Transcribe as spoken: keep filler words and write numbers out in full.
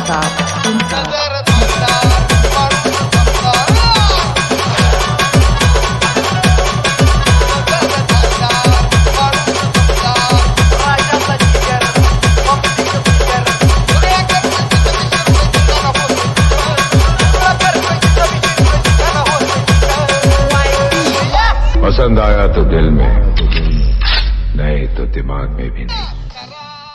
Unstart, Unstart. पसंद आया तो दिल में, नहीं तो दिमाग में भी नहीं।